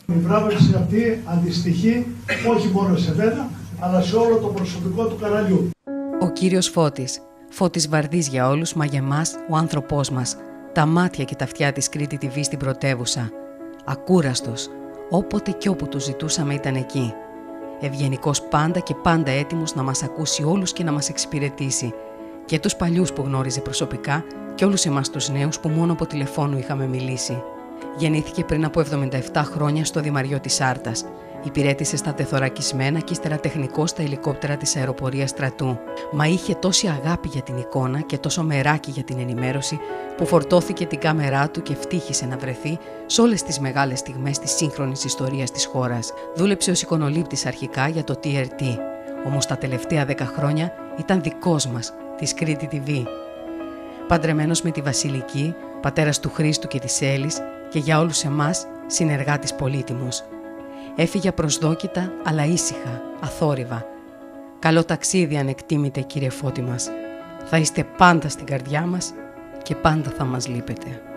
Η βράβευση αυτή αντιστοιχεί όχι μόνο σε μένα, αλλά σε όλο το προσωπικό του καναλιού. Ο κύριος Φώτης Βαρδής για όλους, μα για εμάς ο άνθρωπός μας, τα μάτια και τα αυτιά της Κρήτη TV στην πρωτεύουσα. Ακούραστος, όποτε και όπου του ζητούσαμε ήταν εκεί. Ευγενικός πάντα και πάντα έτοιμος να μας ακούσει όλους και να μας εξυπηρετήσει. Και τους παλιούς που γνώριζε προσωπικά και όλους εμάς τους νέους που μόνο από τηλεφώνου είχαμε μιλήσει. Γεννήθηκε πριν από 77 χρόνια στο Δημαριό της Άρτας. Υπηρέτησε στα τεθωρακισμένα και ύστερα τεχνικό στα ελικόπτερα της αεροπορίας στρατού. Μα είχε τόση αγάπη για την εικόνα και τόσο μεράκι για την ενημέρωση που φορτώθηκε την κάμερά του και ευτύχησε να βρεθεί σε όλες τις μεγάλες στιγμές της σύγχρονης ιστορίας της χώρας. Δούλεψε ως εικονολήπτης αρχικά για το TRT. Όμως τα τελευταία 10 χρόνια ήταν δικός μας, της Κρήτη TV. Παντρεμένος με τη Βασιλική, πατέρας του Χρήστου και της Έλλης και για όλους εμάς συνεργάτης πολύτιμος. Έφυγε απροσδόκητα αλλά ήσυχα, αθόρυβα. Καλό ταξίδι ανεκτήμητε κύριε Φώτη μας. Θα είστε πάντα στην καρδιά μας και πάντα θα μας λείπετε.